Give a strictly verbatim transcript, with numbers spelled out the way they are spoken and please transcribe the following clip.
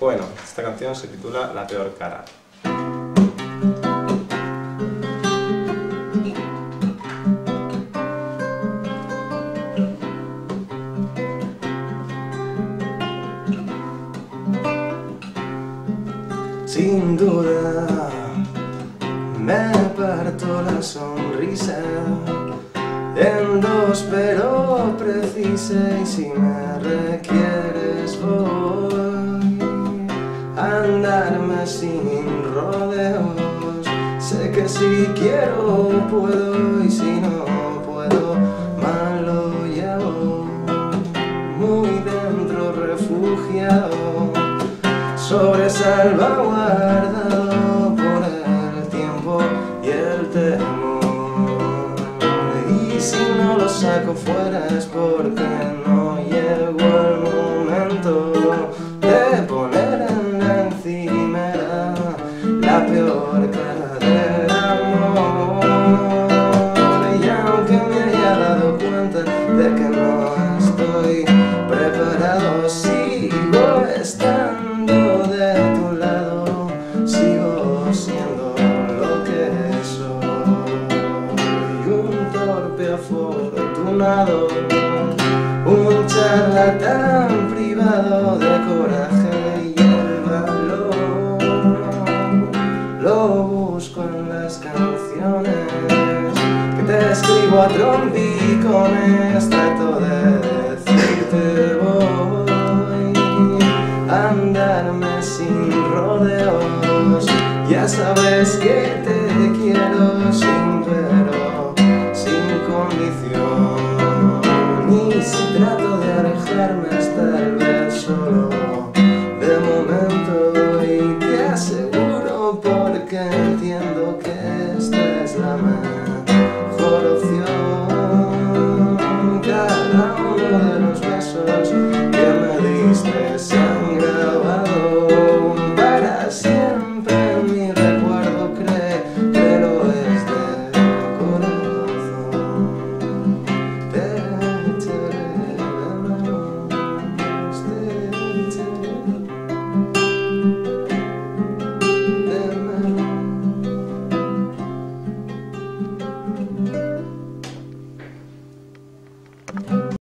Bueno, esta canción se titula La peor cara. Sin duda me parto la sonrisa en dos, pero precisa, y si me requieres voy a andarme sin rodeos. Sé que si quiero puedo, y si no puedo mal lo llevo. Muy dentro refugiado, sobre salvaguardado por el tiempo y el temor. Y si no lo saco fuera es porque no llegó el momento de poner en la encimera la peor cara del amor. Y aunque me haya dado cuenta de que no estoy preparado, sigo estando de tu lado, sigo siendo lo que soy. Un torpe afortunado, un charlatán privado de coraje y el valor. Lo busco en las canciones que te escribo a trompicones. Trato de decirte voy a andarme sin rodeos. Ya sabes que te quiero sin pero, sin condición. Y si trato de alejarme